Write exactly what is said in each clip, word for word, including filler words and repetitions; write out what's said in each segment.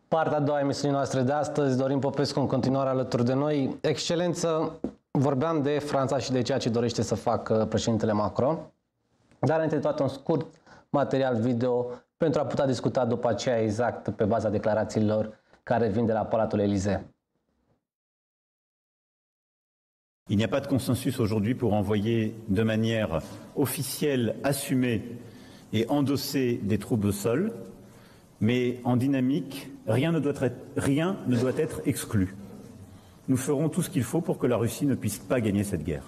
Partea a doua a emisiunii noastre de astăzi, Dorin Popescu în continuare alături de noi. Excelență, vorbeam de Franța și de ceea ce dorește să facă președintele Macron, dar înainte de toate un scurt material video pentru a putea discuta după aceea exact pe baza declarațiilor care vin de la Palatul Élysée. Il n'y a pas de consensus aujourd'hui pour envoyer de manière officielle, assumée et endossée des troupes au sol, mais en dynamique, rien ne doit être, rien ne doit être exclu. Nous ferons tout ce qu'il faut pour que la Russie ne puisse pas gagner cette guerre.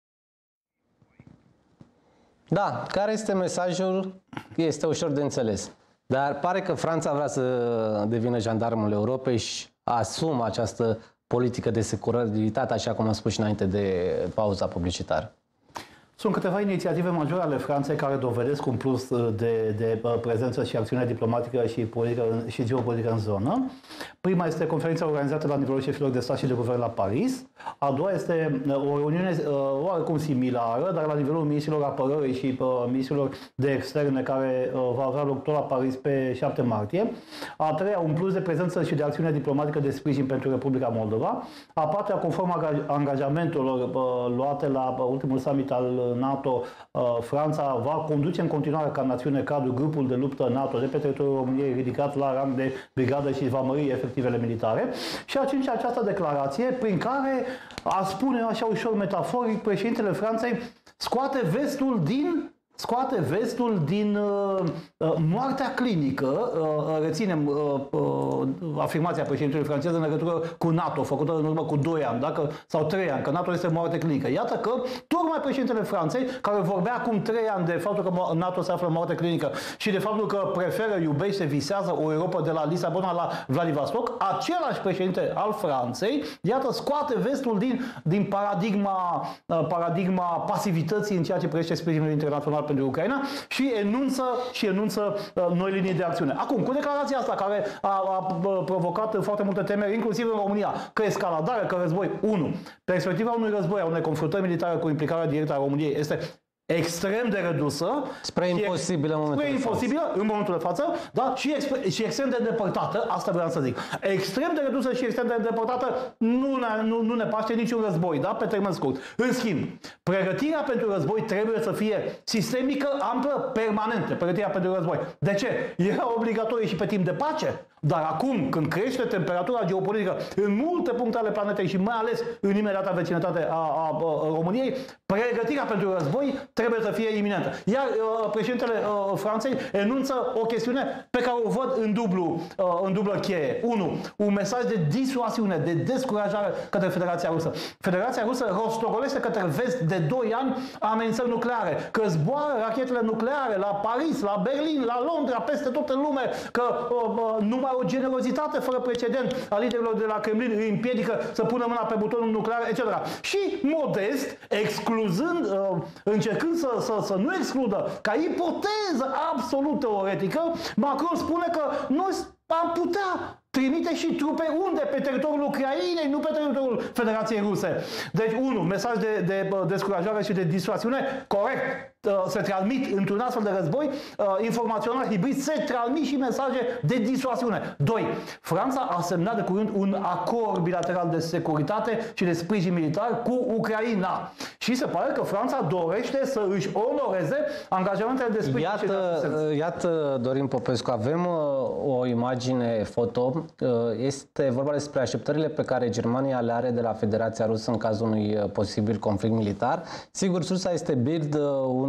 Da, care este mesajul? Este ușor de înțeles. Dar pare că Franța vrea să devină jandarmul Europei și asumă această politică de securitate, așa cum am spus și înainte de pauza publicitară. Sunt câteva inițiative majore ale Franței care dovedesc un plus de, de prezență și acțiune diplomatică și, politică, și geopolitică în zonă. Prima este conferința organizată la nivelul șefilor de stat și de guvern la Paris. A doua este o reuniune oarecum similară, dar la nivelul ministrilor apărării și ministrilor de externe, care va avea loc tot la Paris pe șapte martie. A treia, un plus de prezență și de acțiune diplomatică de sprijin pentru Republica Moldova. A patra, conform angajamentelor luate la ultimul summit al NATO, Franța va conduce în continuare ca națiune cadru grupul de luptă NATO de pe teritoriul României ridicat la rang de brigadă și va mări efectivele militare. Și a cincea, această declarație prin care, a spune așa ușor metaforic, președintele Franței scoate vestul din scoate vestul din uh, moartea clinică, uh, reținem uh, uh, afirmația președintelui francez în legătură cu NATO, făcută în urmă cu doi ani dacă, sau trei ani, că NATO este moarte clinică. Iată că tocmai președintele Franței, care vorbea acum trei ani de faptul că NATO se află în moarte clinică și de faptul că preferă, iubește, visează o Europa de la Lisabona la Vladivostok, același președinte al Franței, iată, scoate vestul din, din paradigma, uh, paradigma pasivității în ceea ce privește sprijinul internațional pentru Ucraina și enunță, și enunță uh, noi linii de acțiune. Acum, cu declarația asta care a, a provocat foarte multe temeri, inclusiv în România, că escaladare, că război, unu, perspectiva unui război, a unei confruntări militare cu implicarea directă a României este extrem de redusă, spre imposibilă în momentul, spre de, imposibilă, față. în momentul de față, da? și, exp și extrem de îndepărtată, asta vreau să zic. Extrem de redusă și extrem de îndepărtată nu ne, nu, nu ne paște niciun război, da? Pe termen scurt. În schimb, pregătirea pentru război trebuie să fie sistemică, amplă, permanentă. Pregătirea pentru război. De ce? Era obligatorie și pe timp de pace. Dar acum, când crește temperatura geopolitică în multe puncte ale planetei și mai ales în imediata vecinătate a, a, a României, pregătirea pentru război trebuie să fie iminentă. Iar uh, președintele uh, Franței enunță o chestiune pe care o văd în dublu, uh, în dublă cheie. unu. Un mesaj de disuasiune, de descurajare către Federația Rusă. Federația Rusă rostogolește către vest de doi ani amenințări nucleare, că zboară rachetele nucleare la Paris, la Berlin, la Londra, peste tot în lume, că uh, uh, numai o generozitate fără precedent a liderilor de la Kremlin îi împiedică să pună mâna pe butonul nuclear, et cetera. Și modest, excluzând, uh, încercând să, să, să nu excludă, ca ipoteză absolut teoretică, Macron spune că noi am putea trimite și trupe unde? Pe teritoriul Ucrainei, nu pe teritoriul Federației Ruse. Deci, unu, mesaj de, de descurajare și de disuasiune, corect, se transmit într-un astfel de război informațional hibrid, se transmit și mesaje de disuasiune. doi. Franța a semnat de curând un acord bilateral de securitate și de sprijin militar cu Ucraina. Și se pare că Franța dorește să își onoreze angajamentele de sprijin. Iată, iată, Dorin Popescu, avem o imagine foto. Este vorba despre așteptările pe care Germania le are de la Federația Rusă în cazul unui posibil conflict militar. Sigur, sursa este Bild, un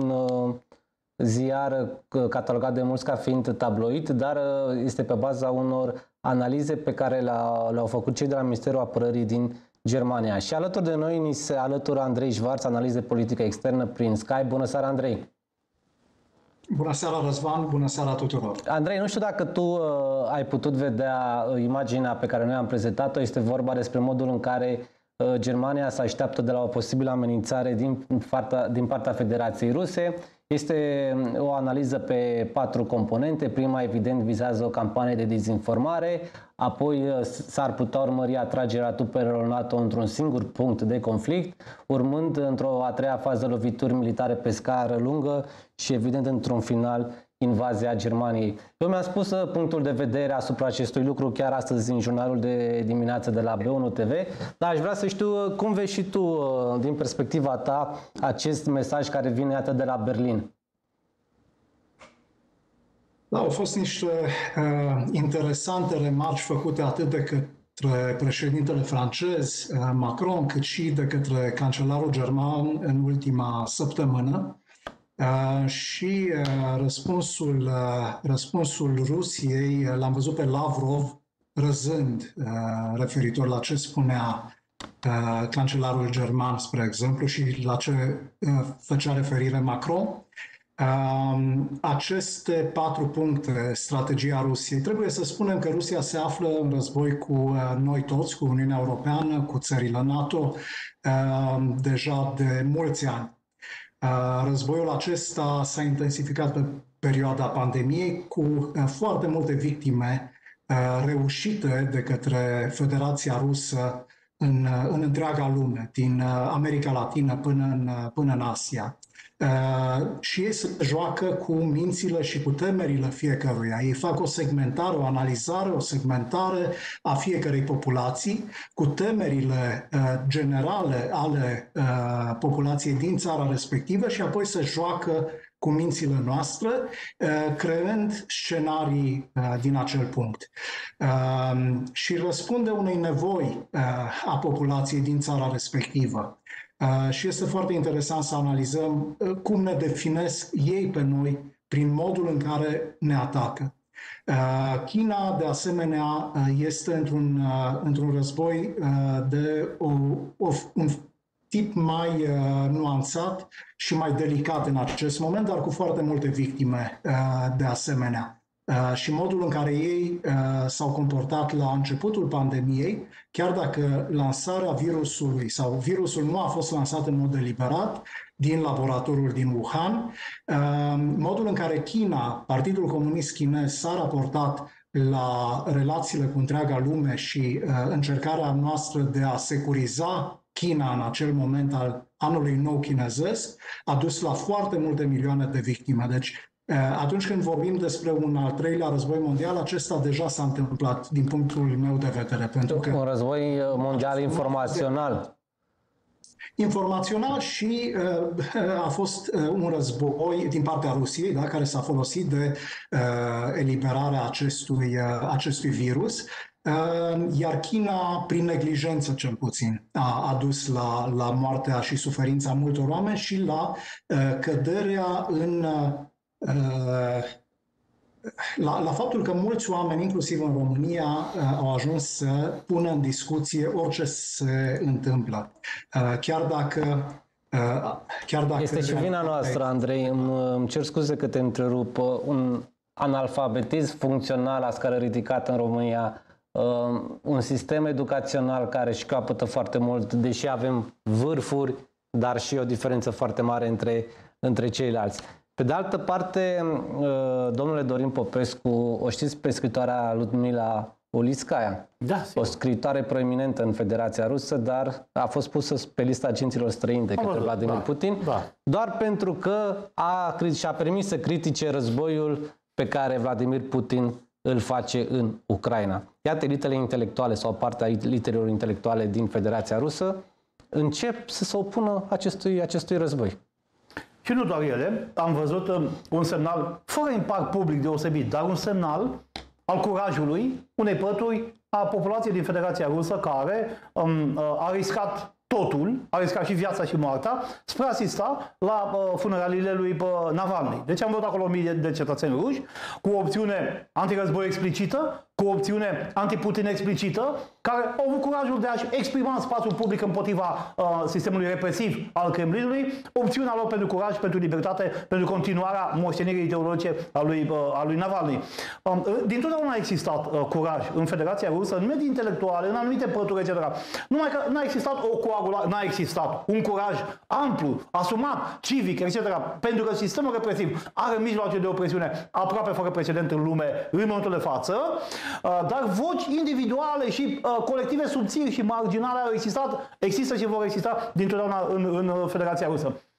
ziar catalogat de mulți ca fiind tabloid, dar este pe baza unor analize pe care le-au făcut cei de la Ministerul Apărării din Germania. Și alături de noi ni se alătură Andrei Schwarz, analist de politică externă prin Skype. Bună seara, Andrei! Bună seara, Răzvan! Bună seara tuturor! Andrei, nu știu dacă tu uh, ai putut vedea uh, imaginea pe care noi am prezentat-o. Este vorba despre modul în care uh, Germania se așteaptă de la o posibilă amenințare din partea, din partea Federației Ruse. Este o analiză pe patru componente. Prima, evident, vizează o campanie de dezinformare, apoi s-ar putea urmări atragerea trupelor NATO într-un singur punct de conflict, urmând într-o a treia fază lovituri militare pe scară lungă și, evident, într-un final invazia Germaniei. Eu mi-am spus punctul de vedere asupra acestui lucru chiar astăzi în jurnalul de dimineață de la B unu T V, dar aș vrea să știu cum vezi și tu, din perspectiva ta, acest mesaj care vine atât de la Berlin. Da, au fost niște uh, interesante remarci făcute atât de către președintele francez uh, Macron, cât și de către cancelarul german în ultima săptămână. Uh, și uh, răspunsul, uh, răspunsul Rusiei uh, l-am văzut pe Lavrov răzând uh, referitor la ce spunea uh, cancelarul german, spre exemplu, și la ce uh, făcea referire Macron. Uh, aceste patru puncte, strategia Rusiei, trebuie să spunem că Rusia se află în război cu uh, noi toți, cu Uniunea Europeană, cu țările NATO, uh, deja de mulți ani. Războiul acesta s-a intensificat pe perioada pandemiei cu foarte multe victime reușite de către Federația Rusă în, în întreaga lume, din America Latină până în, până în Asia. Uh, și ei se joacă cu mințile și cu temerile fiecăruia. Ei fac o segmentare, o analizare, o segmentare a fiecărei populații cu temerile uh, generale ale uh, populației din țara respectivă și apoi se joacă cu mințile noastre, uh, creând scenarii uh, din acel punct. Uh, și răspunde unei nevoi uh, a populației din țara respectivă. Uh, și este foarte interesant să analizăm uh, cum ne definesc ei pe noi prin modul în care ne atacă. Uh, China, de asemenea, uh, este într-un, uh, într-un război uh, de o, o, un tip mai uh, nuanțat și mai delicat în acest moment, dar cu foarte multe victime uh, de asemenea. Uh, și modul în care ei uh, s-au comportat la începutul pandemiei, chiar dacă lansarea virusului sau virusul nu a fost lansat în mod deliberat din laboratorul din Wuhan, uh, modul în care China, Partidul Comunist Chinez, s-a raportat la relațiile cu întreaga lume și uh, încercarea noastră de a securiza China în acel moment al anului nou chinezesc, a dus la foarte multe milioane de victime. Deci, atunci când vorbim despre un al treilea război mondial, acesta deja s-a întâmplat din punctul meu de vedere. Pentru că un război mondial informațional. Informațional și uh, a fost uh, un război din partea Rusiei, da, care s-a folosit de uh, eliberarea acestui, uh, acestui virus. Uh, iar China, prin neglijență cel puțin, a adus la, la moartea și suferința multor oameni și la uh, căderea în... Uh, La, la faptul că mulți oameni, inclusiv în România, au ajuns să pună în discuție orice se întâmplă. Chiar dacă... Chiar dacă este și vina noastră, Andrei, îmi, îmi cer scuze că te întrerup. Un analfabetism funcțional la scară ridicată în România, un sistem educațional care își capătă foarte mult, deși avem vârfuri, dar și o diferență foarte mare între, între ceilalți. Pe de altă parte, domnule Dorin Popescu, o știți pe scritoarea Ludmila Ulițcaia? Da, sigur. O scritoare proeminentă în Federația Rusă, dar a fost pusă pe lista agenților străini de către Vladimir da, Putin, da. doar pentru că a, și-a permis să critique războiul pe care Vladimir Putin îl face în Ucraina. Iată, elitele intelectuale sau partea elitelor intelectuale din Federația Rusă încep să se opună acestui, acestui război. Și nu doar ele, am văzut un semnal, fără impact public deosebit, dar un semnal al curajului unei pături a populației din Federația Rusă care um, a riscat totul, a riscat și viața și moartea, spre a asista la uh, funeraliile lui uh, Navalny. Deci am văzut acolo mii de cetățeni ruși cu o opțiune antirăzboi explicită, cu o opțiune antiputin explicită, care au avut curajul de a-și exprima în spațiul public împotriva uh, sistemului represiv al Kremlinului, opțiunea lor pentru curaj, pentru libertate, pentru continuarea moștenirii ideologice a lui, uh, a lui Navalny. Uh, Dintotdeauna a existat uh, curaj în Federația Rusă, în medii intelectuale, în anumite pături, et cetera. Numai că n-a existat o coagulare, n-a existat un curaj amplu, asumat, civic, et cetera. Pentru că sistemul represiv are mijloace de opresiune aproape fără precedent în lume în momentul de față, dar voci individuale și colective subțiri și marginale au existat, există și vor exista dintotdeauna în, în Federația Rusă.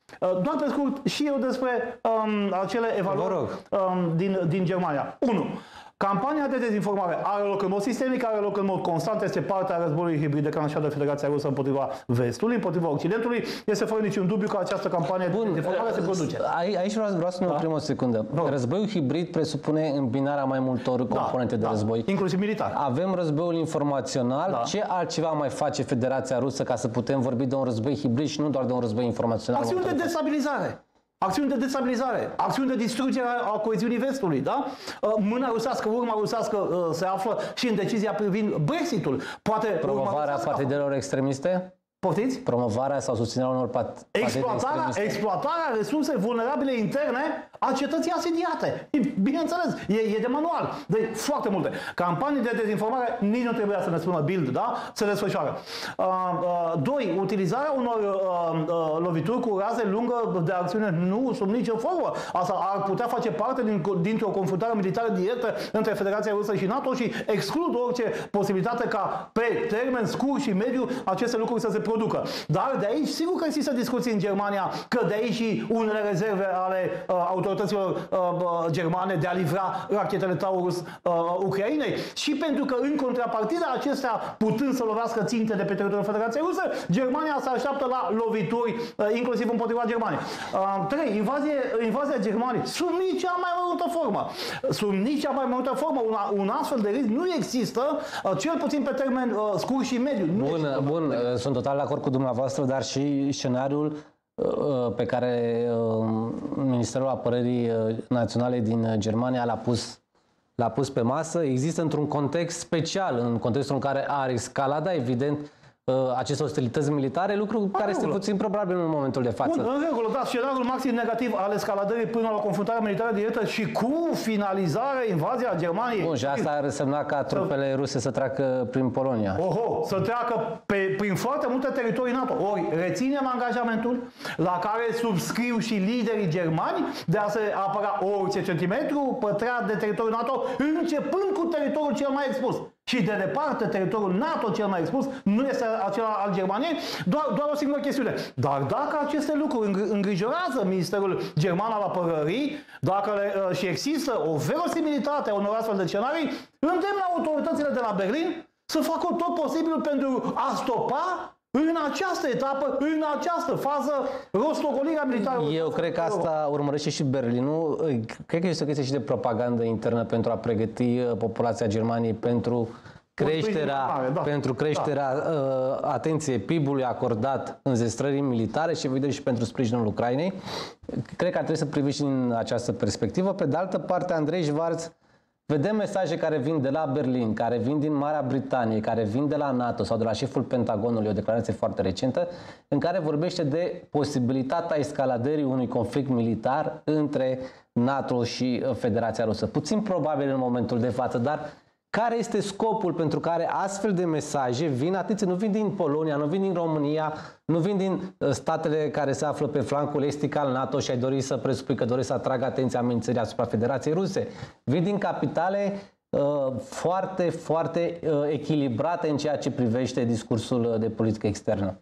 Doar pe scurt, și eu despre um, acele evaluări um, din, din Germania. unu. Campania de dezinformare are loc în mod sistemic, are loc în mod constant, este parte a războiului hibrid declanșat de Federația Rusă împotriva Vestului, împotriva Occidentului. Este fără niciun dubiu că această campanie Bun, de dezinformare se produce. Aici vreau, vreau să ne oprim da? o secundă. Da. Războiul hibrid presupune îmbinarea mai multor componente da, de da. război. Inclusiv militar. Avem războiul informațional. Da. Ce altceva mai face Federația Rusă ca să putem vorbi de un război hibrid și nu doar de un război informațional? Acțiuni de destabilizare. Acțiuni de destabilizare, acțiuni de distrugere a coeziunii vestului, da? Mâna rusească, urma rusească se află și în decizia privind Brexitul. Poate promovarea partidelor extremiste? Poftiți? Promovarea sau susținerea unor partide exploatarea, exploatarea resurse vulnerabile interne a cetății asediate. Bineînțeles, e, e de manual. De foarte multe. Campanii de dezinformare nici nu trebuia să ne spună Bild, da? Se desfășoară. Uh, uh, doi. Utilizarea unor uh, uh, lovituri cu raze lungă de acțiune nu sub nicio formă. Asta ar putea face parte din, dintr-o confruntare militară directă între Federația Rusă și NATO și exclud orice posibilitate ca pe termen scurt și mediu aceste lucruri să se producă. Dar de aici, sigur că există discuții în Germania, că de aici și unele rezerve ale uh, autorităților uh, uh, germane de a livra rachetele Taurus uh, Ucrainei și pentru că în contrapartida acestea, putând să lovească ținte de pe teritoriul Federației Rusă, Germania se așteaptă la lovituri, uh, inclusiv împotriva Germaniei. Uh, trei. Invazie, invazia Germaniei sub nici mai multă formă. Sub nici mai multă formă. Un, un astfel de risc nu există, uh, cel puțin pe termen uh, scurt și mediu. Nu bun, bun, uh, sunt total de acord cu dumneavoastră, dar și scenariul uh, pe care uh, Ministerul Apărării Naționale din Germania l-a pus, l-a pus pe masă există într-un context special, în contextul în care ar escalada, evident, aceste ostilități militare, lucru în care regulă. Este puțin probabil în momentul de față. Bun, în regulă, da, scenariul maxim negativ al escaladării până la confruntarea militară directă și cu finalizarea invazia Germaniei. Bun, și asta ar însemna ca trupele ruse să treacă prin Polonia. Oho, să treacă pe, prin foarte multe teritorii NATO. Ori reținem angajamentul la care subscriu și liderii germani de a se apăra orice centimetru pătrat de teritoriul NATO, începând cu teritoriul cel mai expus. Și de departe, teritoriul NATO cel mai expus nu este acela al Germaniei, doar, doar o singură chestiune. Dar dacă aceste lucruri îngrijorează Ministerul German al Apărării, dacă le, și există o verosimilitate a unor astfel de scenarii, îndemn autoritățile de la Berlin să facă tot posibilul pentru a stopa în această etapă, în această fază, rostogolirea militară. Eu cred că asta urmărește și Berlinul. Cred că este o chestie și de propagandă internă pentru a pregăti populația Germaniei pentru creșterea, mare, da. pentru creșterea da. uh, atenție P I B-ului acordat înzestrării militare și evident și pentru sprijinul Ucrainei. Cred că ar trebui să priviți din această perspectivă. Pe de altă parte, Andrei Schwarz, vedem mesaje care vin de la Berlin, care vin din Marea Britanie, care vin de la NATO sau de la șeful Pentagonului, o declarație foarte recentă, în care vorbește de posibilitatea escaladării unui conflict militar între NATO și Federația Rusă. Puțin probabil în momentul de față, dar care este scopul pentru care astfel de mesaje vin, atenție, nu vin din Polonia, nu vin din România, nu vin din statele care se află pe flancul estic al NATO și ai dori să presupui că doresc să atragă atenția amenințării asupra Federației Ruse. Vin din capitale uh, foarte, foarte uh, echilibrate în ceea ce privește discursul de politică externă.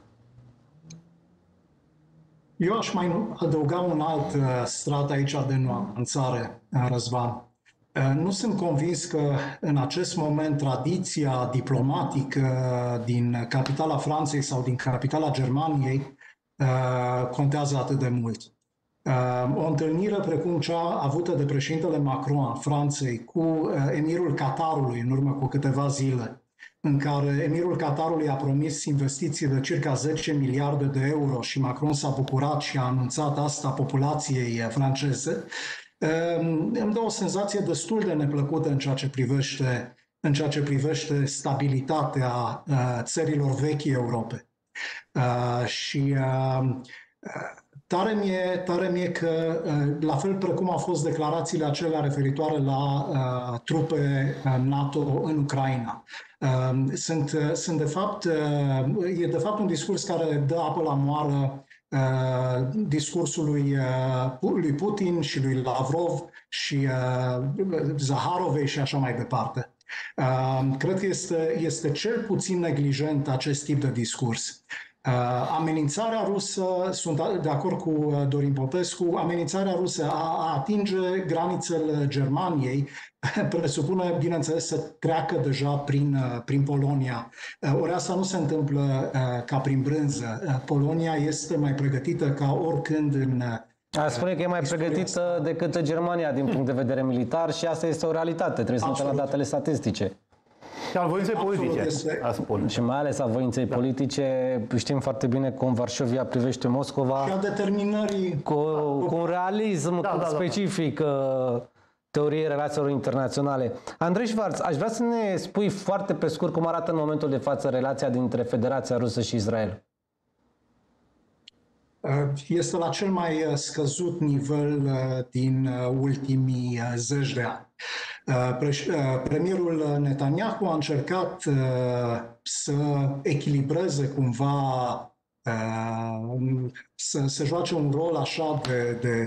Eu aș mai adăuga un alt uh, strat aici de nuanțare, Răzvan. Nu sunt convins că în acest moment tradiția diplomatică din capitala Franței sau din capitala Germaniei contează atât de mult. O întâlnire precum cea avută de președintele Macron a Franței cu emirul Qatarului în urmă cu câteva zile, în care emirul Qatarului a promis investiții de circa zece miliarde de euro și Macron s-a bucurat și a anunțat asta populației franceze, îmi dă o senzație destul de neplăcută în ceea ce privește, în ceea ce privește stabilitatea țărilor vechi Europe. Și tare mi-e, tare mi-e că, la fel precum au fost declarațiile acelea referitoare la trupe NATO în Ucraina, sunt, sunt de fapt, e de fapt un discurs care dă apă la moară Uh, discursul lui, uh, lui Putin și lui Lavrov și uh, Zaharovei și așa mai departe. Uh, cred că este, este cel puțin neglijent acest tip de discurs. Amenințarea rusă, sunt de acord cu Dorin Popescu, amenințarea rusă a, a atinge granițele Germaniei presupune, bineînțeles, să treacă deja prin, prin Polonia. Ori asta nu se întâmplă ca prin brânză. Polonia este mai pregătită ca oricând în... A spune că e mai pregătită asta. decât Germania din punct de vedere militar și asta este o realitate. Trebuie să uităm la datele statistice. Și al voinței politice, este... a spune. Și mai ales a voinței da. politice. Știm foarte bine cum Varșovia privește Moscova. Și a determinării... Cu, cu un realism da, da, specific da, da. teoriei relațiilor internaționale. Andrei Schwarz, aș vrea să ne spui foarte pe scurt cum arată în momentul de față relația dintre Federația Rusă și Israel. Este la cel mai scăzut nivel din ultimii zeci de ani. Premierul Netanyahu a încercat să echilibreze cumva, să, să joace un rol așa de, de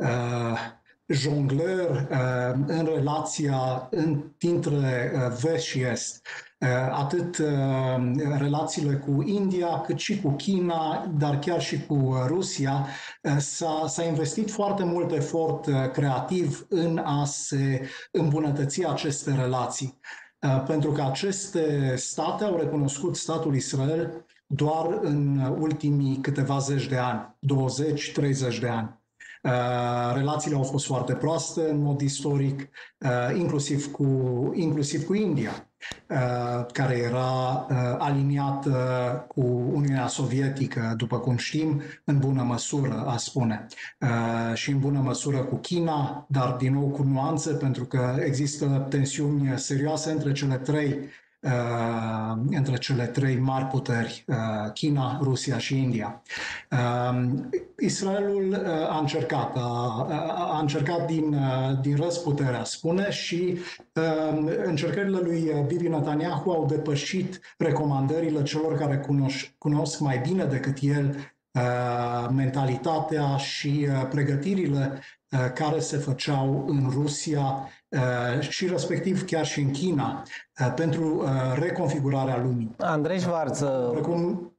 jongleur în relația dintre vest și est. Atât relațiile cu India, cât și cu China, dar chiar și cu Rusia, s-a, s-a investit foarte mult efort creativ în a se îmbunătăți aceste relații. Pentru că aceste state au recunoscut statul Israel doar în ultimii câteva zeci de ani, douăzeci treizeci de ani. Relațiile au fost foarte proaste în mod istoric, inclusiv cu, inclusiv cu India, care era aliniată cu Uniunea Sovietică, după cum știm, în bună măsură, a spune, și în bună măsură cu China, dar din nou cu nuanțe, pentru că există tensiuni serioase între cele trei Uh, între cele trei mari puteri, uh, China, Rusia și India. Uh, Israelul uh, a încercat, a, a încercat din, uh, din răzputerea, spune, și uh, încercările lui Bibi Netanyahu au depășit recomandările celor care cunoș, cunosc mai bine decât el uh, mentalitatea și uh, pregătirile uh, care se făceau în Rusia și respectiv chiar și în China, pentru reconfigurarea lumii. Andrei Schwarz, Precum...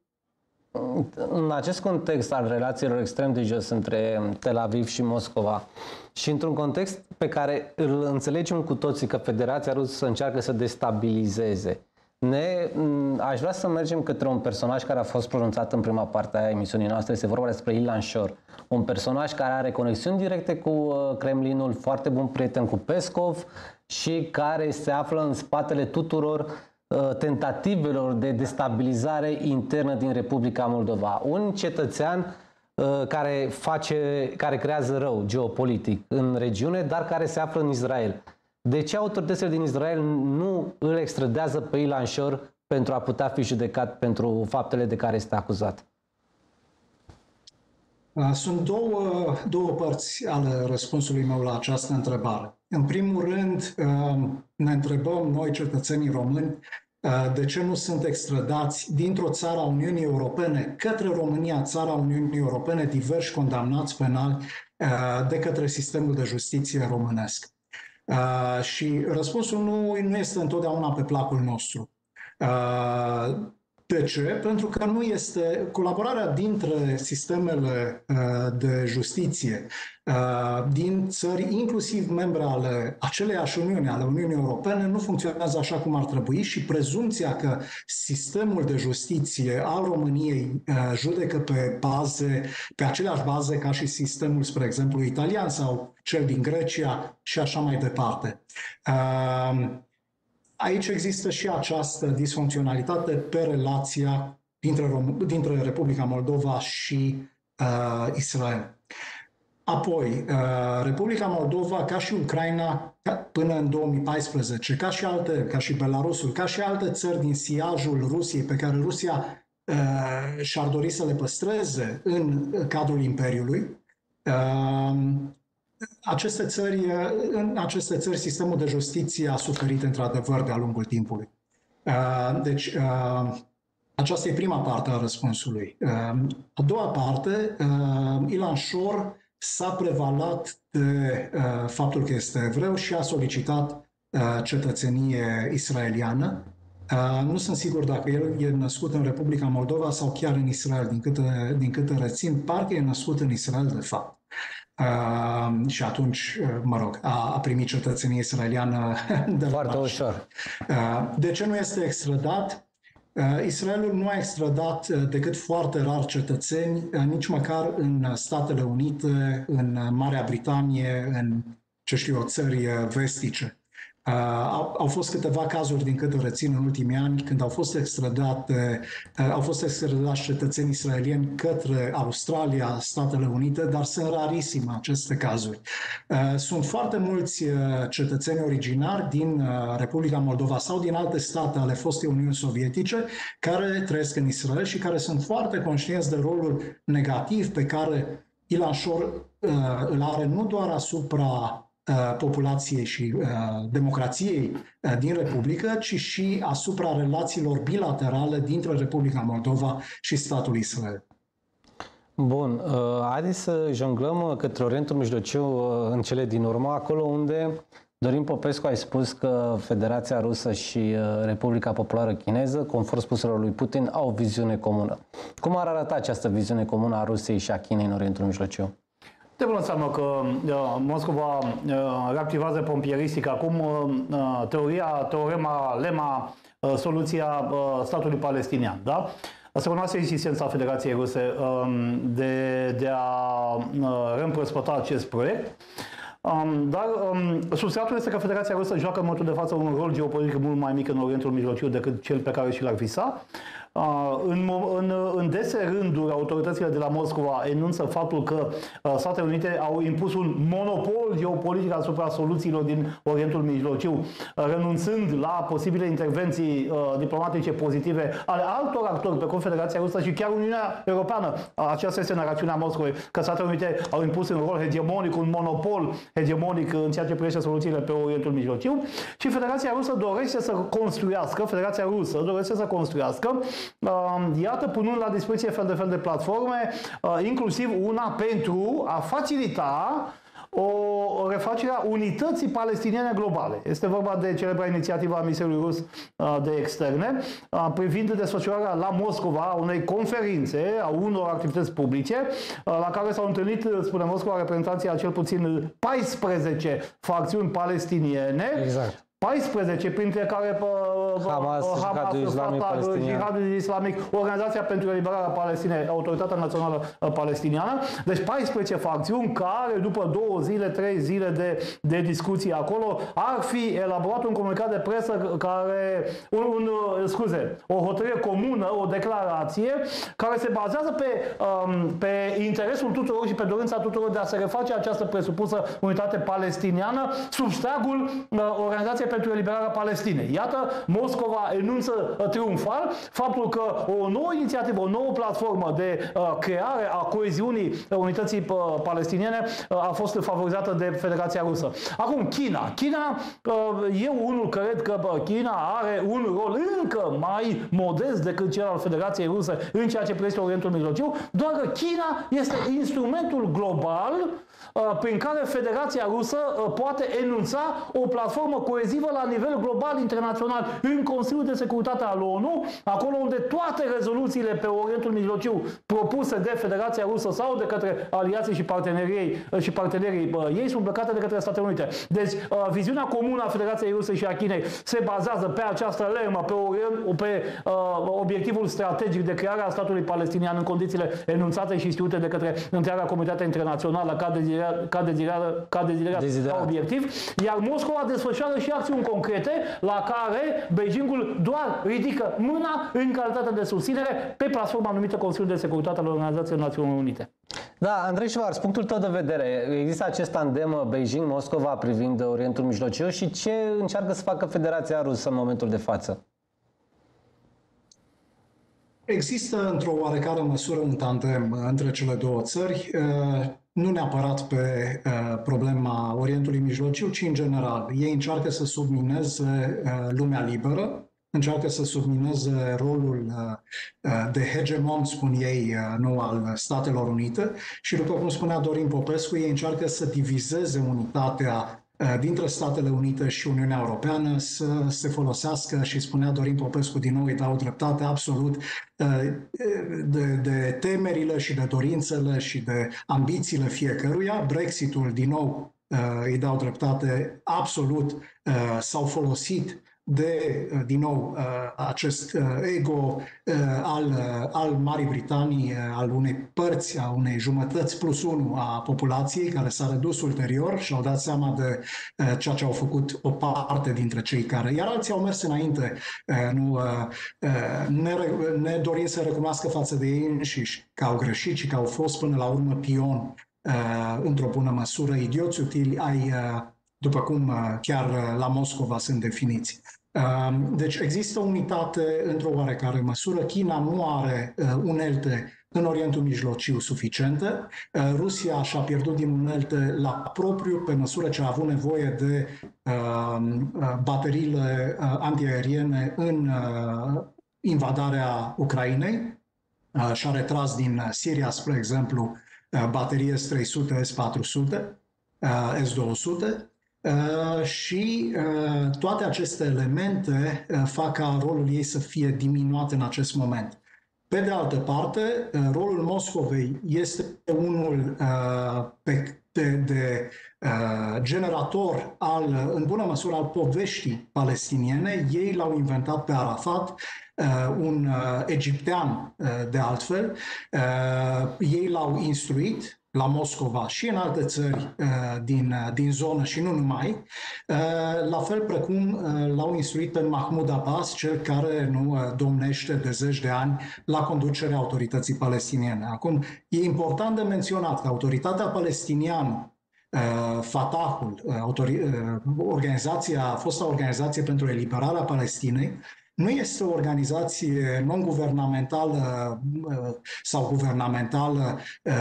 în acest context al relațiilor extrem de jos între Tel Aviv și Moscova și într-un context pe care îl înțelegem cu toții că Federația Rusă încearcă să destabilizeze, ne, aș vrea să mergem către un personaj care a fost pronunțat în prima parte a emisiunii noastre. Este vorba despre Ilan Shor, un personaj care are conexiuni directe cu Kremlinul, foarte bun prieten cu Peskov și care se află în spatele tuturor uh, tentativelor de destabilizare internă din Republica Moldova. Un cetățean uh, care face, care creează rău geopolitic în regiune, dar care se află în Israel. De ce autoritățile din Israel nu îl extradează pe Ilan Shor pentru a putea fi judecat pentru faptele de care este acuzat? Sunt două, două părți ale răspunsului meu la această întrebare. În primul rând, ne întrebăm noi, cetățenii români, de ce nu sunt extradați dintr-o țară a Uniunii Europene către România, țara Uniunii Europene, diversi condamnați penal de către sistemul de justiție românesc. Uh, și răspunsul nu, nu este întotdeauna pe placul nostru. Uh, de ce? Pentru că nu este colaborarea dintre sistemele uh, de justiție uh, din țări, inclusiv membre ale aceleiași Uniuni, ale Uniunii Europene, nu funcționează așa cum ar trebui și prezumția că sistemul de justiție al României uh, judecă pe baze, pe aceleași baze ca și sistemul, spre exemplu, italian sau cel din Grecia și așa mai departe. Uh, Aici există și această disfuncționalitate pe relația dintre, Rom- dintre Republica Moldova și uh, Israel. Apoi, uh, Republica Moldova, ca și Ucraina, ca, până în două mii paisprezece, ca și alte, ca și Belarusul, ca și alte țări din siajul Rusiei, pe care Rusia uh, și-ar dori să le păstreze în cadrul Imperiului, uh, Aceste țări, în aceste țări, sistemul de justiție a suferit într-adevăr de-a lungul timpului. Deci, aceasta e prima parte a răspunsului. A doua parte, Ilan Shor s-a prevalat de faptul că este evreu și a solicitat cetățenie israeliană Nu sunt sigur dacă el e născut în Republica Moldova sau chiar în Israel, din câte, din câte rețin, parcă e născut în Israel de fapt. Uh, și atunci, mă rog, a, a primit cetățenie israeliană de foarte ușor. Uh, de ce nu este extradat? Uh, Israelul nu a extradat uh, decât foarte rar cetățeni, uh, nici măcar în Statele Unite, în Marea Britanie, în, ce știu eu, țări uh, vestice. Uh, au, au fost câteva cazuri, din câte rețin, în ultimii ani, când au fost extradate, uh, au fost extradați cetățeni israelieni către Australia, Statele Unite, dar sunt rarisime aceste cazuri. Uh, sunt foarte mulți uh, cetățeni originari din uh, Republica Moldova sau din alte state ale fostei Uniuni Sovietice care trăiesc în Israel și care sunt foarte conștienți de rolul negativ pe care Ilan Shor uh, îl are nu doar asupra populației și uh, democrației uh, din Republică, ci și asupra relațiilor bilaterale dintre Republica Moldova și statul Israel. Bun, uh, haideți să jonglăm către Orientul Mijlociu uh, în cele din urmă, acolo unde Dorin Popescu a spus că Federația Rusă și uh, Republica Populară Chineză, conform spuselor lui Putin, au o viziune comună. Cum ar arăta această viziune comună a Rusiei și a Chinei în Orientul Mijlociu? De bună înseamnă că uh, Moscova uh, reactivează pompieristic acum uh, teoria, teorema, lema, uh, soluția uh, statului palestinian. Da? Se cunoaște insistența Federației Ruse uh, de, de a uh, reîmprospăta acest proiect. Um, dar um, substratul este că Federația Rusă joacă în momentul de față un rol geopolitic mult mai mic în Orientul Mijlociu decât cel pe care și l-ar visa. Uh, în, în, în dese rânduri, autoritățile de la Moscova enunță faptul că uh, Statele Unite au impus un monopol geopolitic asupra soluțiilor din Orientul Mijlociu, uh, renunțând la posibile intervenții uh, diplomatice pozitive ale altor actori, pe Confederația Rusă și chiar Uniunea Europeană. Uh, aceasta este narațiunea Moscovei, că Statele Unite au impus un rol hegemonic, un monopol hegemonic în ceea ce privește soluțiile pe Orientul Mijlociu și Federația Rusă dorește să construiască, Federația Rusă dorește să construiască iată, punând la dispoziție fel de fel de platforme, inclusiv una pentru a facilita o refacere a unității palestiniene globale. Este vorba de celebra inițiativă a Ministerului Rus de Externe, privind desfășurarea la Moscova a unei conferințe, a unor activități publice, la care s-au întâlnit, spune Moscova, reprezentanții a cel puțin paisprezece facțiuni palestiniene. Exact. paisprezece, printre care Hamas, Jihadul Islamic Palestinian, Jihadul Islamic, Organizația pentru Eliberarea Palestinei, Autoritatea Națională Palestiniană. Deci paisprezece facțiuni care, după două zile, trei zile de, de discuții acolo, ar fi elaborat un comunicat de presă care, un, un, scuze, o hotărâre comună, o declarație, care se bazează pe, um, pe interesul tuturor și pe dorința tuturor de a se reface această presupusă unitate palestiniană sub steagul uh, Organizației pentru Eliberarea Palestinei. Iată, Moscova enunță triumfal faptul că o nouă inițiativă, o nouă platformă de uh, creare a coeziunii unității uh, palestiniene uh, a fost favorizată de Federația Rusă. Acum, China. China, uh, eu unul cred că uh, China are un rol încă mai modest decât cel al Federației Ruse în ceea ce privește Orientul Mijlociu, doar că China este instrumentul global prin care Federația Rusă poate enunța o platformă coezivă la nivel global, internațional, în Consiliul de Securitate al ONU, acolo unde toate rezoluțiile pe Orientul Mijlociu propuse de Federația Rusă sau de către aliații și partenerii, și partenerii ei sunt plecate de către Statele Unite. Deci, viziunea comună a Federației Ruse și a Chinei se bazează pe această lemă, pe, orient, pe uh, obiectivul strategic de creare a statului palestinian în condițiile enunțate și știute de către întreaga comunitate internațională ca de ca dezirată, ca dezirată ca obiectiv, iar Moscova desfășoară și acțiuni concrete la care Beijingul doar ridică mâna în calitate de susținere pe platforma numită Consiliul de Securitate al Organizației Națiunilor Unite. Da, Andrei Șuvarț, punctul tău de vedere, există acest tandem Beijing-Moscova privind Orientul Mijlociu și ce încearcă să facă Federația Rusă în momentul de față? Există într-o oarecare măsură un tandem între cele două țări, nu neapărat pe problema Orientului Mijlociu, ci în general. Ei încearcă să submineze lumea liberă, încearcă să submineze rolul de hegemon, spun ei, nu al Statelor Unite și, după cum spunea Dorin Popescu, ei încearcă să divizeze unitatea dintre Statele Unite și Uniunea Europeană să se folosească, și spunea Dorin Popescu din nou, îi dau dreptate absolut, de, de temerile și de dorințele și de ambițiile fiecăruia. Brexitul, din nou, îi dau dreptate absolut, s-au folosit de, din nou, acest ego al, al Marii Britanii, al unei părți, a unei jumătăți plus unu a populației, care s-a redus ulterior și au dat seama de ceea ce au făcut o parte dintre cei care, iar alții au mers înainte, nu, ne, ne dorind să recunoască față de ei înșiși că au greșit și că au fost până la urmă pion, într-o bună măsură, idioți utili ai, după cum chiar la Moscova sunt definiți. Deci există unitate într-o oarecare măsură. China nu are unelte în Orientul Mijlociu suficiente. Rusia și-a pierdut din unelte la propriu pe măsură ce a avut nevoie de bateriile antiaeriene în invadarea Ucrainei. Și-a retras din Siria, spre exemplu, baterii S trei sute, S patru sute, S două sute. Uh, și uh, toate aceste elemente uh, fac ca rolul ei să fie diminuat în acest moment. Pe de altă parte, uh, rolul Moscovei este unul uh, pe, de, de uh, generator, al, în bună măsură, al poveștii palestiniene. Ei l-au inventat pe Arafat, uh, un uh, egiptean uh, de altfel. Uh, ei l-au instruit la Moscova și în alte țări din, din zonă și nu numai, la fel precum l-au instruit pe Mahmoud Abbas, cel care nu domnește de zeci de ani la conducerea autorității palestiniene. Acum, e important de menționat că autoritatea palestiniană, Fatahul, organizația, fosta organizație pentru eliberarea Palestinei, nu este o organizație non-guvernamentală sau guvernamentală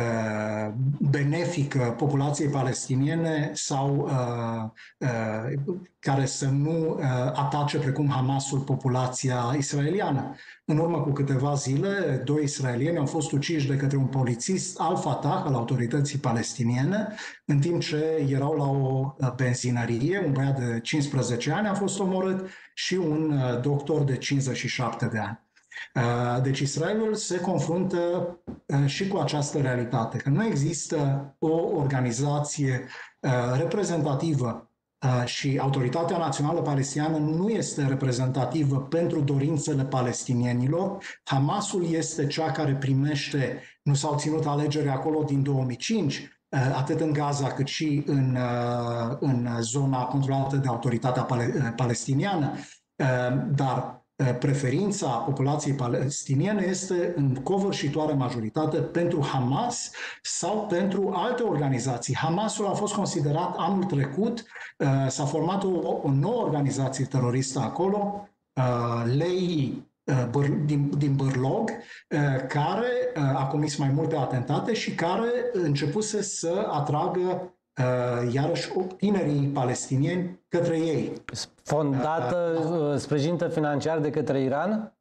benefică populației palestiniene sau care să nu atace precum Hamasul populația israeliană. În urmă cu câteva zile, doi israelieni au fost uciși de către un polițist al Fatah, al autorității palestiniene, în timp ce erau la o benzinărie. Un băiat de cincisprezece ani a fost omorât și un doctor de cincizeci și șapte de ani. Deci Israelul se confruntă și cu această realitate, că nu există o organizație reprezentativă și Autoritatea Națională Palestiniană nu este reprezentativă pentru dorințele palestinienilor. Hamasul este cea care primește, nu s-au ținut alegeri acolo din două mii cinci, atât în Gaza cât și în, în zona controlată de Autoritatea Palestiniană, dar preferința populației palestiniene este în covârșitoare majoritate pentru Hamas sau pentru alte organizații. Hamasul a fost considerat anul trecut, s-a format o, o nouă organizație teroristă acolo, Lei din, din Bârlog, care a comis mai multe atentate și care începuse să atragă iarăși tinerii palestinieni către ei. Fondată, sprijinită financiar de către Iran?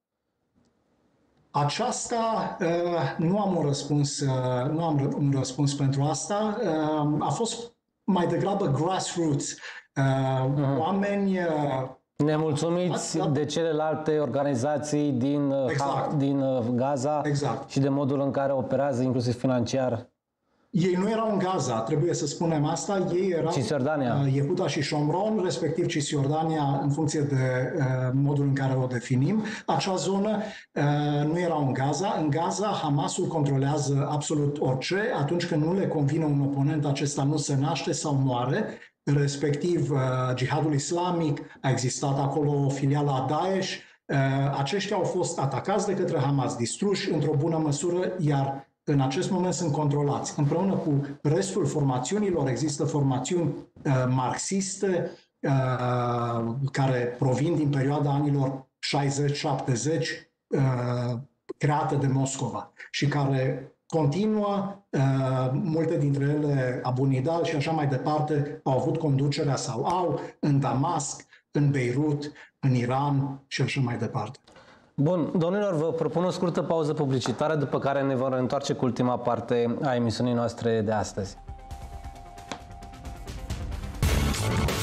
Aceasta, nu am un răspuns, nu am un răspuns pentru asta. A fost mai degrabă grassroots. Oameni nemulțumiți de celelalte organizații din, exact. din Gaza exact. Și de modul în care operează, inclusiv financiar. Ei nu erau în Gaza, trebuie să spunem asta, ei erau Cisjordania. Yehuda și Shomron, respectiv Cisjordania, în funcție de uh, modul în care o definim. Acea zonă uh, nu erau în Gaza. În Gaza, Hamasul controlează absolut orice. Atunci când nu le convine un oponent, acesta nu se naște sau moare. Respectiv, uh, Jihadul Islamic, a existat acolo o filială a Daesh. Uh, aceștia au fost atacați de către Hamas, distruși într-o bună măsură, iar în acest moment sunt controlați. Împreună cu restul formațiunilor există formațiuni uh, marxiste uh, care provin din perioada anilor șaizeci șaptezeci, uh, create de Moscova și care continuă, uh, multe dintre ele, Abu Nidal și așa mai departe, au avut conducerea sau au în Damasc, în Beirut, în Iran și așa mai departe. Bun, domnilor, vă propun o scurtă pauză publicitară, după care ne vom întoarce cu ultima parte a emisiunii noastre de astăzi.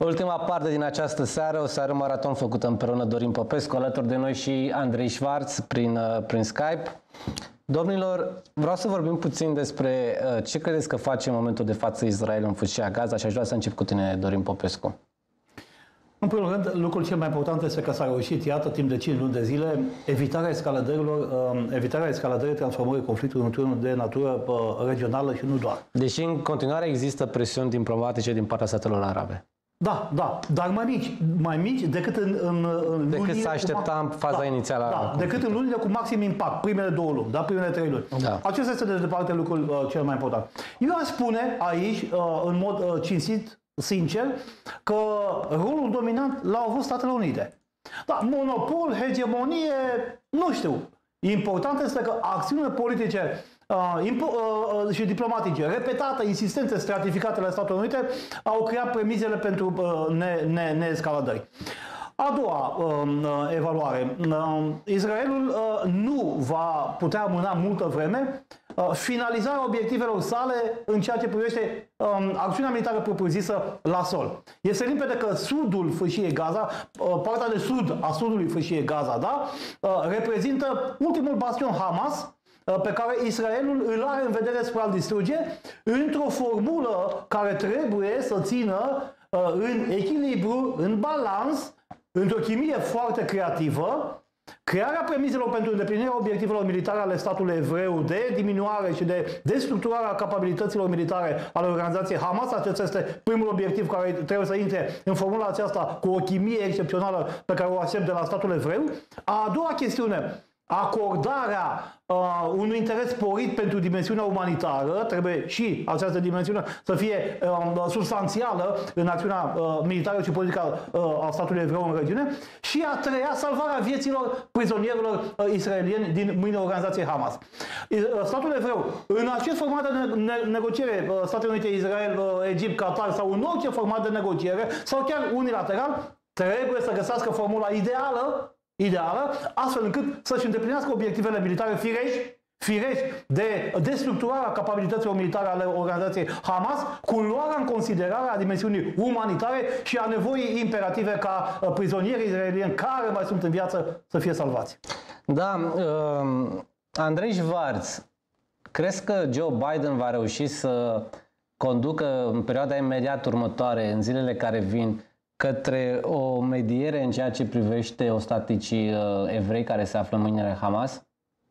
Ultima parte din această seară, o seară maraton făcută împreună Dorin Popescu, alături de noi și Andrei Schwarz prin, prin Skype. Domnilor, vreau să vorbim puțin despre ce credeți că face în momentul de față Israel în fâșia Gaza și aș vrea să încep cu tine, Dorin Popescu. În primul rând, lucrul cel mai important este că s-a reușit, iată, timp de cinci luni de zile, evitarea escaladărilor, evitarea escaladării transformării conflictului într-unul de natură regională și nu doar. Deși în continuare există presiuni diplomatice din partea statelor arabe. Da, da, dar mai mici, mai mici decât în, în, în decât lunile... să aștepta în faza da, inițială. Da, decât în lunile cu maxim impact, primele două luni, da, primele trei luni. Da. Acesta este de departe lucrul uh, cel mai important. Eu aș spune aici, uh, în mod uh, cinstit, sincer, că rolul dominant l-au avut Statele Unite. Da, monopol, hegemonie, nu știu. Important este că acțiunile politice uh, uh, și diplomatice, repetate, insistente, stratificate la Statele Unite, au creat premizele pentru uh, ne, ne, neescaladări. A doua uh, evaluare. Uh, Israelul uh, nu va putea amâna multă vreme uh, finalizarea obiectivelor sale în ceea ce privește uh, acțiunea militară propriu-zisă la sol. Este limpede că sudul fâșiei Gaza, uh, partea de sud a sudului fâșiei Gaza, da, uh, reprezintă ultimul bastion Hamas uh, pe care Israelul îl are în vedere spre a-l distruge într-o formulă care trebuie să țină uh, în echilibru, în balans, într-o chimie foarte creativă, crearea premizelor pentru îndeplinirea obiectivelor militare ale statului evreu de diminuare și de destructurare a capabilităților militare ale organizației Hamas. Acesta este primul obiectiv care trebuie să intre în formula aceasta cu o chimie excepțională pe care o aștept de la statul evreu. A doua chestiune, acordarea uh, unui interes sporit pentru dimensiunea umanitară, trebuie și această dimensiune să fie uh, substanțială în acțiunea uh, militară și politică uh, a statului evreu în regiune, și a treia, salvarea vieților prizonierilor uh, israelieni din mâinile organizației Hamas. Uh, statul evreu, în acest format de ne ne negociere, uh, Statele Unite, Israel, uh, Egipt, Qatar sau în orice format de negociere, sau chiar unilateral, trebuie să găsească formula ideală ideală, astfel încât să-și îndeplinească obiectivele militare firești, firești de destructurarea capabilităților militare ale organizației Hamas, cu luarea în considerare a dimensiunii umanitare și a nevoii imperative ca prizonierii israelieni care mai sunt în viață să fie salvați. Da, uh, Andrei Schwarz, crezi că Joe Biden va reuși să conducă în perioada imediat următoare, în zilele care vin, către o mediere în ceea ce privește ostaticii uh, evrei care se află în mâinile Hamas?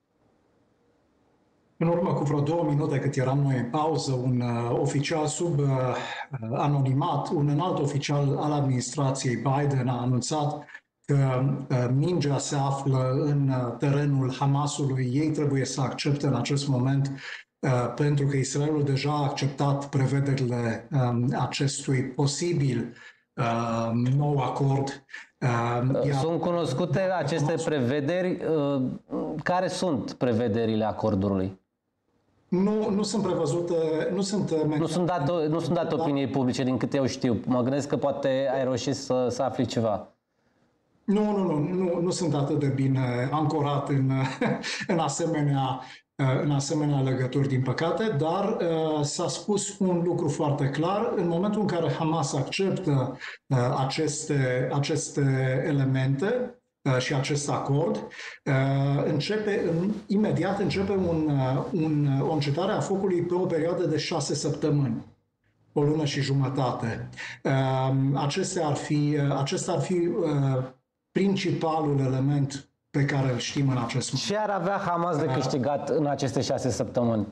În urmă cu vreo două minute, cât eram noi în pauză, un uh, oficial sub uh, anonimat, un înalt oficial al administrației Biden a anunțat că uh, mingea se află în uh, terenul Hamasului. Ei trebuie să accepte în acest moment, uh, pentru că Israelul deja a acceptat prevederile uh, acestui posibil Uh, nou acord. Uh, sunt cunoscute aceste prevederi? Uh, care sunt prevederile acordului? Nu, nu sunt prevăzute, nu sunt... Nu sunt date, nu sunt date opiniei publice, din câte eu știu. Mă gândesc că poate ai reușit să, să afli ceva. Nu, nu, nu, nu, nu sunt atât de bine ancorat în, în asemenea în asemenea legături, din păcate, dar uh, s-a spus un lucru foarte clar. În momentul în care Hamas acceptă uh, aceste, aceste elemente uh, și acest acord, uh, începe, în, imediat începe un, uh, un, o încetare a focului pe o perioadă de șase săptămâni. O lună și jumătate. Uh, acestea ar fi, uh, acesta ar fi uh, principalul element pe care îl știm în acest moment. Ce ar avea Hamas de câștigat în aceste șase săptămâni?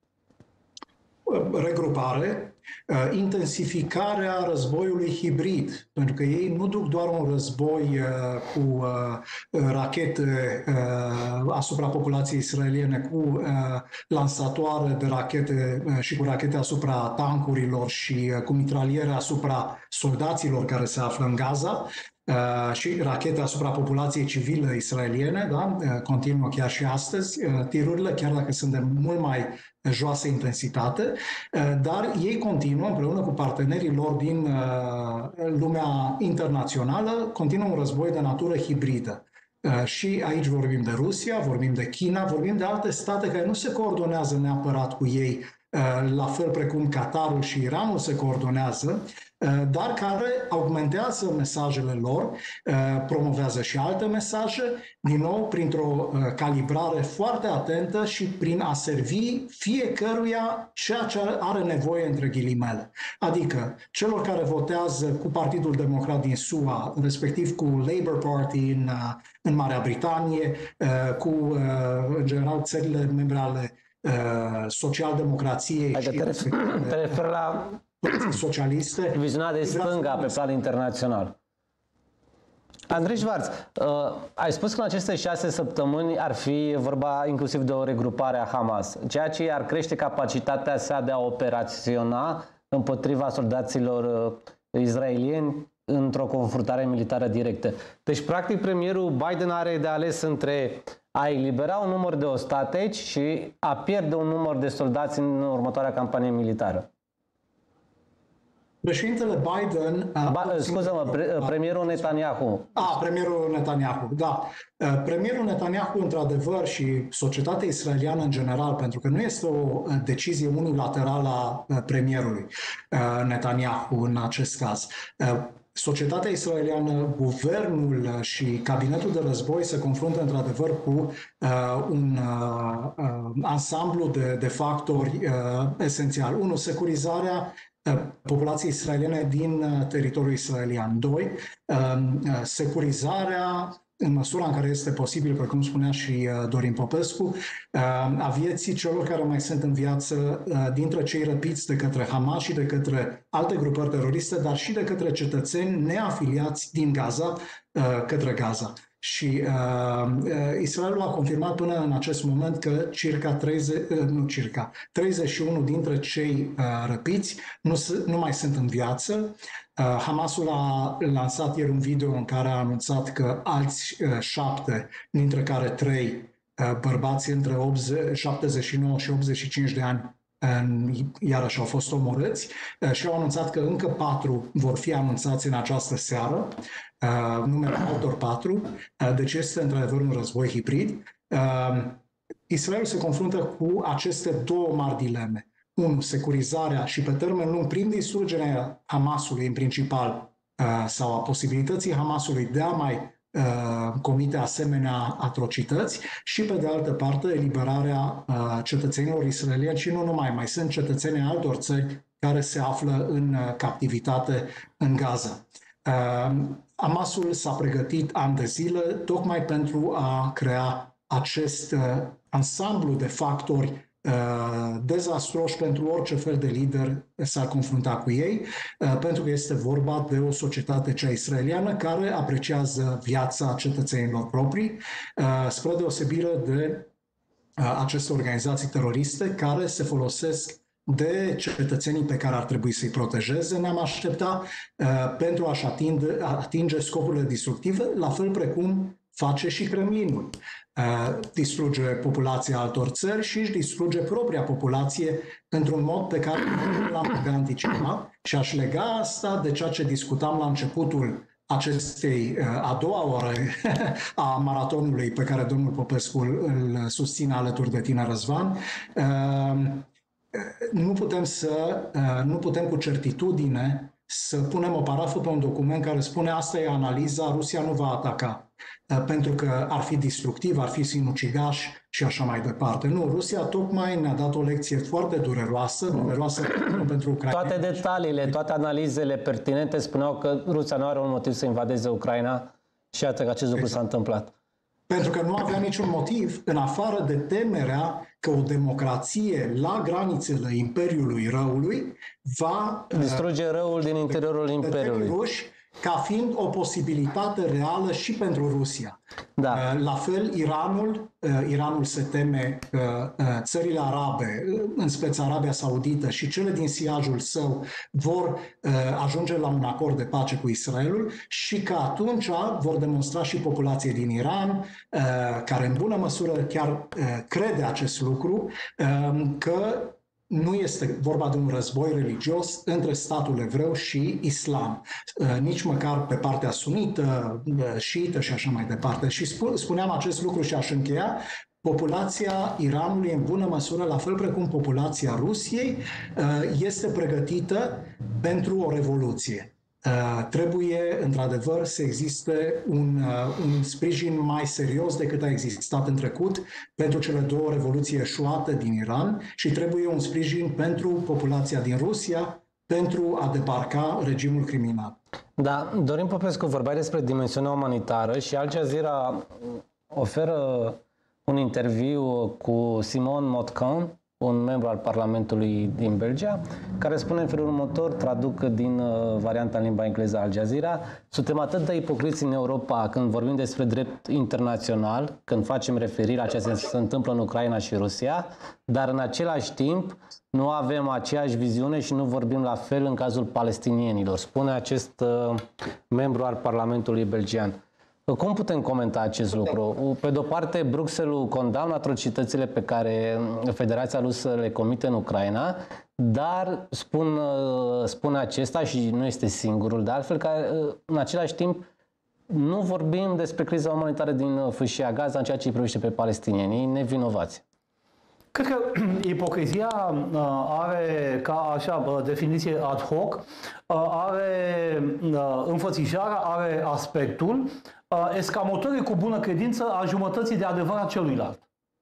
Regrupare, intensificarea războiului hibrid, pentru că ei nu duc doar un război cu rachete asupra populației israeliene, cu lansatoare de rachete și cu rachete asupra tancurilor și cu mitraliere asupra soldaților care se află în Gaza, Uh, și rachete asupra populației civile israeliene, da? uh, continuă chiar și astăzi uh, tirurile, chiar dacă sunt de mult mai joasă intensitate, uh, dar ei continuă împreună cu partenerii lor din uh, lumea internațională, continuă un război de natură hibridă. Uh, și aici vorbim de Rusia, vorbim de China, vorbim de alte state care nu se coordonează neapărat cu ei la fel precum Qatarul și Iranul se coordonează, dar care augmentează mesajele lor, promovează și alte mesaje, din nou printr-o calibrare foarte atentă și prin a servi fiecăruia ceea ce are nevoie între ghilimele. Adică celor care votează cu Partidul Democrat din S U A, respectiv cu Labour Party în, în Marea Britanie, cu, în general, țările membre ale social-democrației. Adică și te refer, te refer la socialiste. viziunea de stânga pe plan internațional. Andrei Schwarz, uh, ai spus că în aceste șase săptămâni ar fi vorba inclusiv de o regrupare a Hamas, ceea ce ar crește capacitatea sa de a operaționa împotriva soldaților uh, israelieni într-o confruntare militară directă. Deci, practic, premierul Biden are de ales între a elibera un număr de ostateci și a pierde un număr de soldați în următoarea campanie militară. Președintele Biden... Ba, scuză-mă, pre, premierul Netanyahu. A, premierul Netanyahu, da. Premierul Netanyahu, într-adevăr, și societatea israeliană în general, pentru că nu este o decizie unilaterală a premierului Netanyahu în acest caz. Societatea israeliană, guvernul și cabinetul de război se confruntă într-adevăr cu uh, un uh, ansamblu de, de factori uh, esențiali. Unu, securizarea uh, populației israeliene din uh, teritoriul israelian. Doi, uh, securizarea în măsura în care este posibil, precum spunea și Dorin Popescu, a vieții celor care mai sunt în viață dintre cei răpiți de către Hamas și de către alte grupări teroriste, dar și de către cetățeni neafiliați din Gaza către Gaza. Și uh, Israelul a confirmat până în acest moment că circa treizeci, nu circa, treizeci și unu dintre cei uh, răpiți nu, nu mai sunt în viață. Uh, Hamasul a lansat ieri un video în care a anunțat că alți uh, șapte, dintre care trei uh, bărbați între șaptezeci și nouă și optzeci și cinci de ani, iarăși au fost omorâți și au anunțat că încă patru vor fi anunțați în această seară, numele altor patru, deci este într-adevăr un război hibrid. Israelul se confruntă cu aceste două mari dileme. Unu, securizarea și pe termen lung, prin distrugerea Hamasului în principal, sau a posibilității Hamasului de a mai comite asemenea atrocități și, pe de altă parte, eliberarea cetățenilor israelieni și nu numai, mai sunt cetățenii altor țări care se află în captivitate în Gaza. Hamasul s-a pregătit ani de zile tocmai pentru a crea acest ansamblu de factori dezastroși pentru orice fel de lider s-ar confrunta cu ei, pentru că este vorba de o societate, cea israeliană, care apreciază viața cetățenilor proprii, spre deosebire de aceste organizații teroriste care se folosesc de cetățenii pe care ar trebui să-i protejeze, ne-am aștepta pentru a-și atinge, atinge scopurile destructive, la fel precum face și Kremlinul. Distruge populația altor țări și își distruge propria populație într-un mod pe care nu l-am putea anticipa și aș lega asta de ceea ce discutam la începutul acestei a doua ore a maratonului pe care domnul Popescu îl susține alături de tine, Răzvan. Nu putem, să, nu putem cu certitudine să punem o parafă pe un document care spune asta e analiza, Rusia nu va ataca, pentru că ar fi destructiv, ar fi sinucigaș și așa mai departe. Nu, Rusia tocmai ne-a dat o lecție foarte dureroasă, dureroasă pentru Ucraina. Toate detaliile, toate analizele pertinente spuneau că Rusia nu are un motiv să invadeze Ucraina și iată că acest lucru exact. S-a întâmplat. Pentru că nu avea niciun motiv, în afară de temerea că o democrație la granițele Imperiului Răului va distruge răul din interiorul Imperiului. Ruși, ca fiind o posibilitate reală și pentru Rusia. Da. La fel, Iranul, Iranul se teme că țările arabe, în speță Arabia Saudită și cele din siajul său, vor ajunge la un acord de pace cu Israelul și că atunci vor demonstra și populației din Iran, care în bună măsură chiar crede acest lucru, că nu este vorba de un război religios între statul evreu și islam, nici măcar pe partea sunită, șiită și așa mai departe. Și spuneam acest lucru și aș încheia populația Iranului, în bună măsură, la fel precum populația Rusiei, este pregătită pentru o revoluție. Trebuie, într-adevăr, să existe un, un sprijin mai serios decât a existat în trecut pentru cele două revoluții eșuate din Iran și trebuie un sprijin pentru populația din Rusia pentru a debarca regimul criminal. Da, Dorin Popescu, vorbeai despre dimensiunea umanitară și Al Jazeera oferă un interviu cu Simon Motcan, un membru al Parlamentului din Belgia, care spune în felul următor, traduc din uh, varianta în limba engleză Al Jazeera: suntem atât de ipocriți în Europa când vorbim despre drept internațional, când facem referire la ce se, se întâmplă în Ucraina și Rusia, dar în același timp nu avem aceeași viziune și nu vorbim la fel în cazul palestinienilor, spune acest uh, membru al Parlamentului belgian. Cum putem comenta acest lucru? Pe de-o parte, Bruxelles condamnă atrocitățile pe care Federația Rusă le comite în Ucraina, dar spun, spune acesta, și nu este singurul, de altfel, că în același timp nu vorbim despre criza umanitară din Fâșia Gaza în ceea ce îi privește pe palestinienii nevinovați. Cred că ipocrizia are ca așa definiție ad hoc, are înfățișarea, are aspectul escamotării cu bună credință a jumătății de adevăr a celuilalt.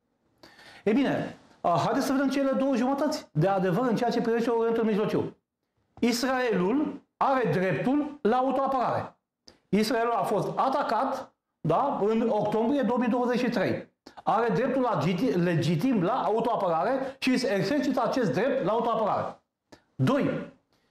Ei bine, haideți să vedem cele două jumătăți de adevăr în ceea ce privește Orientul Mijlociu. Israelul are dreptul la autoapărare. Israelul a fost atacat, da, în octombrie două mii douăzeci și trei. Are dreptul legitim la autoapărare și se exercită acest drept la autoapărare. Doi.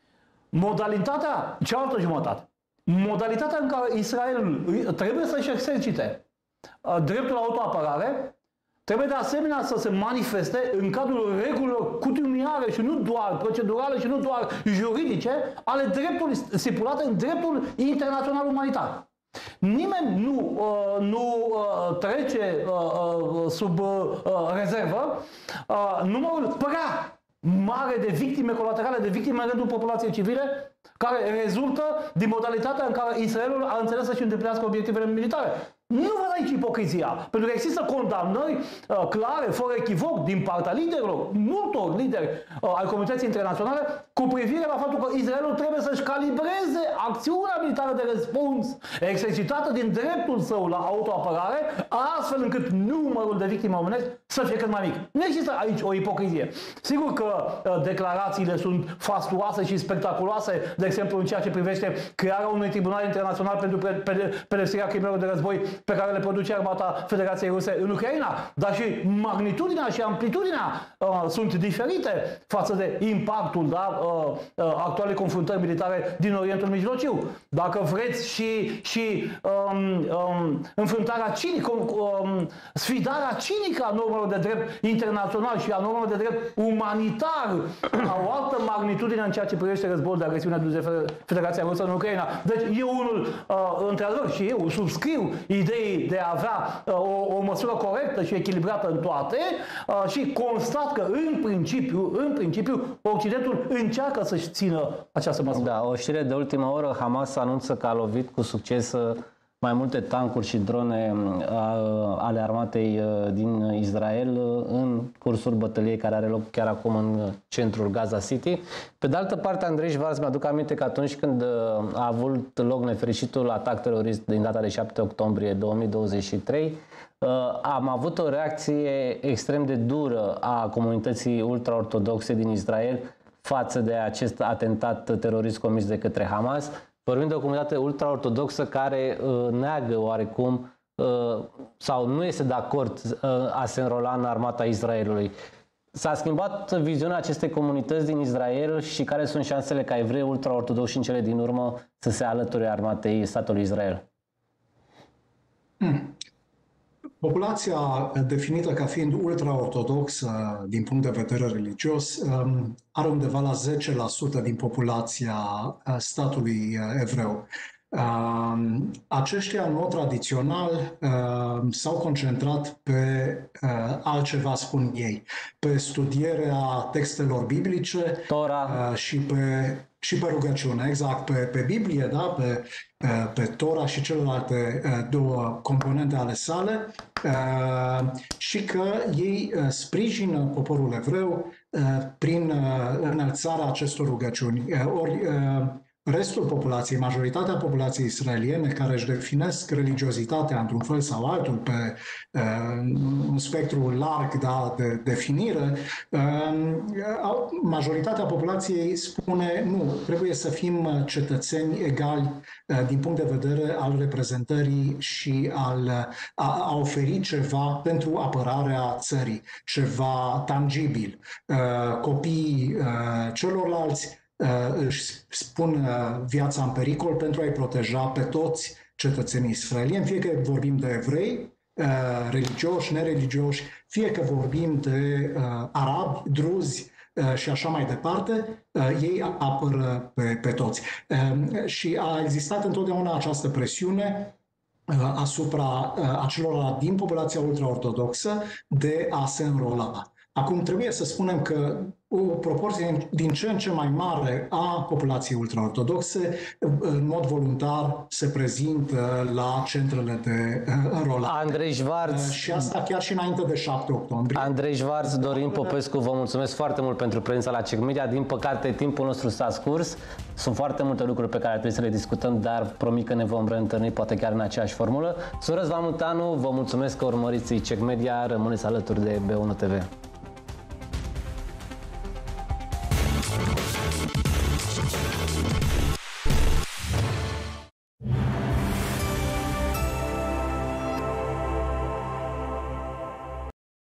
Modalitatea, cealaltă jumătate. Modalitatea în care Israelul trebuie să-și exercite dreptul la autoapărare trebuie de asemenea să se manifeste în cadrul regulilor cutumiare și nu doar procedurale și nu doar juridice ale dreptului stipulate în dreptul internațional umanitar. Nimeni nu, uh, nu uh, trece uh, uh, sub uh, rezervă uh, numărul prea mare de victime colaterale, de victime în rândul populației civile, care rezultă din modalitatea în care Israelul a înțeles să-și îndeplinească obiectivele militare. Nu văd aici ipocrizia, pentru că există condamnări uh, clare, fără echivoc, din partea liderilor, multor lideri uh, ai comunității internaționale, cu privire la faptul că Israelul trebuie să-și calibreze acțiunea militară de răspuns exercitată din dreptul său la autoapărare, astfel încât numărul de victime omenești să fie cât mai mic. Nu există aici o ipocrizie. Sigur că uh, declarațiile sunt fastuoase și spectaculoase, de exemplu în ceea ce privește crearea unui tribunal internațional pentru pedepsirea crimelor de război pe care le produce armata Federației Ruse în Ucraina, dar și magnitudinea și amplitudinea uh, sunt diferite față de impactul, da, uh, uh, actualei confruntări militare din Orientul Mijlociu. Dacă vreți și, și um, um, înfruntarea cinică, um, sfidarea cinică a normelor de drept internațional și a normelor de drept umanitar, a o altă magnitudine în ceea ce privește războiul de agresiune adus de Federația Rusă în Ucraina. Deci eu unul, uh, într-adevăr, și eu subscriu ideii de a avea uh, o, o măsură corectă și echilibrată în toate uh, și constat că în principiu, în principiu, Occidentul încearcă să-și țină această măsură. Da, o știre de ultimă oră, Hamas anunță că a lovit cu succes mai multe tancuri și drone ale armatei din Israel în cursul bătăliei care are loc chiar acum în centrul Gaza City. Pe de altă parte, Andrei Șvarț, mi-aduc aminte că atunci când a avut loc nefericitul atac terorist din data de șapte octombrie două mii douăzeci și trei, am avut o reacție extrem de dură a comunității ultraortodoxe din Israel față de acest atentat terorist comis de către Hamas. Vorbim de o comunitate ultraortodoxă care uh, neagă oarecum uh, sau nu este de acord uh, a se înrola în armata Israelului. S-a schimbat viziunea acestei comunități din Israel și care sunt șansele ca evrei ultraortodoxi în cele din urmă să se alăture armatei statului Israel? Hmm. Populația definită ca fiind ultraortodoxă din punct de vedere religios are undeva la zece la sută din populația statului evreu. Aceștia, în mod tradițional, s-au concentrat pe altceva, spun ei, pe studierea textelor biblice Tora. și pe și pe rugăciune, exact, pe, pe Biblie, da? pe, pe Tora și celelalte două componente ale sale, și că ei sprijină poporul evreu prin înălțarea acestor rugăciuni. Ori restul populației, majoritatea populației israeliene, care își definesc religiozitatea într-un fel sau altul pe uh, un spectru larg, da, de definire, uh, majoritatea populației spune nu, trebuie să fim cetățeni egali uh, din punct de vedere al reprezentării și al a, a oferi ceva pentru apărarea țării, ceva tangibil. Uh, copiii uh, celorlalți își spun viața în pericol pentru a-i proteja pe toți cetățenii israelieni, fie că vorbim de evrei, religioși, nereligioși, fie că vorbim de arabi, druzi și așa mai departe, ei apără pe, pe toți. Și a existat întotdeauna această presiune asupra acelora din populația ultraortodoxă de a se înrola. Acum trebuie să spunem că o proporție din ce în ce mai mare a populației ultraortodoxe în mod voluntar se prezintă la centrele de înrolare. Andrei Șvarț. Și asta chiar și înainte de șapte octombrie. Andrei Șvarț, Dorin Popescu, vă mulțumesc foarte mult pentru prezența la Check Media. Din păcate, timpul nostru s-a scurs. Sunt foarte multe lucruri pe care trebuie să le discutăm, dar promit că ne vom reîntâlni, poate chiar în aceeași formulă. Sunt Răzvan Mutanu, vă mulțumesc că urmăriți Check Media, rămâneți alături de B unu T V.